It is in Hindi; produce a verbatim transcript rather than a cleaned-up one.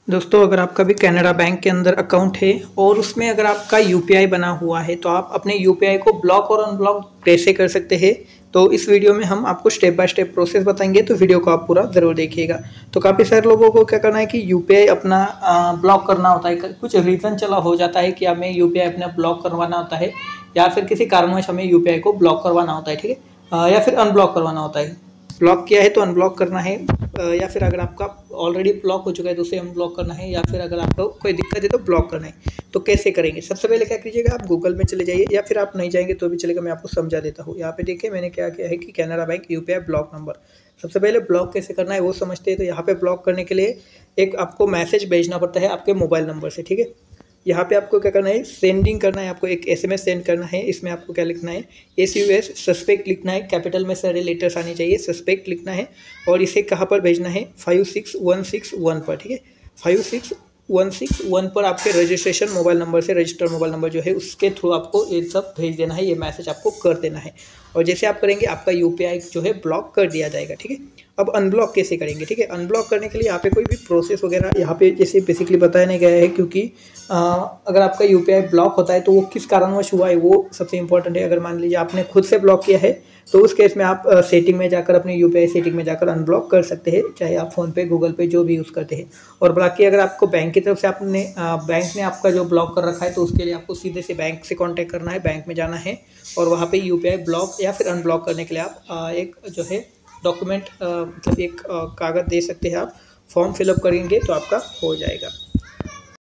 दोस्तों, अगर आपका भी कैनरा बैंक के अंदर अकाउंट है और उसमें अगर आपका यूपीआई बना हुआ है तो आप अपने यूपीआई को ब्लॉक और अनब्लॉक कैसे कर सकते हैं। तो इस वीडियो में हम आपको स्टेप बाय स्टेप प्रोसेस बताएंगे, तो वीडियो को आप पूरा ज़रूर देखिएगा। तो काफ़ी सारे लोगों को क्या करना है कि यूपीआई अपना ब्लॉक करना होता है। कुछ रीज़न चला हो जाता है कि हमें यूपीआई अपना ब्लॉक करवाना होता है या फिर किसी कारणवश हमें यूपीआई को ब्लॉक करवाना होता है, ठीक है, या फिर अनब्लॉक करवाना होता है। ब्लॉक किया है तो अनब्लॉक करना है, या फिर अगर आपका ऑलरेडी ब्लॉक हो चुका है तो उसे अनब्लॉक करना है, या फिर अगर आपको कोई दिक्कत है तो ब्लॉक करना है। तो कैसे करेंगे? सबसे पहले क्या कीजिएगा, आप गूगल में चले जाइए या फिर आप नहीं जाएंगे तो भी चलेगा, मैं आपको समझा देता हूँ। यहाँ पे देखिए मैंने क्या किया है कि Canara bank UPI block number. सबसे पहले ब्लॉक कैसे करना है वो समझते हैं। तो यहाँ पे ब्लॉक करने के लिए एक आपको मैसेज भेजना पड़ता है आपके मोबाइल नंबर से, ठीक है। यहाँ पे आपको क्या करना है, सेंडिंग करना है, आपको एक एसएमएस सेंड करना है। इसमें आपको क्या लिखना है, एस यू एस सस्पेक्ट लिखना है, कैपिटल में सारे लेटर्स आने चाहिए, सस्पेक्ट लिखना है। और इसे कहाँ पर भेजना है, five six one six one पर, ठीक है। Five six one six one पर आपके रजिस्ट्रेशन मोबाइल नंबर से, रजिस्टर्ड मोबाइल नंबर जो है उसके थ्रू आपको ये सब भेज देना है, ये मैसेज आपको कर देना है। और जैसे आप करेंगे आपका यूपीआई जो है ब्लॉक कर दिया जाएगा, ठीक है। अब अनब्लॉक कैसे करेंगे, ठीक है। अनब्लॉक करने के लिए यहाँ पे कोई भी प्रोसेस वगैरह यहाँ पे जैसे बेसिकली बताया नहीं गया है, क्योंकि आ, अगर आपका यूपीआई ब्लॉक होता है तो वो किस कारणवश हुआ है वो सबसे इंपॉर्टेंट है। अगर मान लीजिए आपने खुद से ब्लॉक किया है तो उस केस में आप सेटिंग में जाकर, अपने यूपीआई सेटिंग में जाकर अनब्लॉक कर सकते हैं, चाहे आप फ़ोन पे, गूगल पे जो भी यूज़ करते हैं। और बाकी अगर आपको बैंक की तरफ से आपने बैंक ने आपका जो ब्लॉक कर रखा है तो उसके लिए आपको सीधे से बैंक से कांटेक्ट करना है, बैंक में जाना है और वहाँ पे यूपीआई ब्लॉक या फिर अनब्लॉक करने के लिए आप आ, एक जो है डॉक्यूमेंट, मतलब एक कागज़ दे सकते हैं, आप फॉर्म फिलअप करेंगे तो आपका हो जाएगा।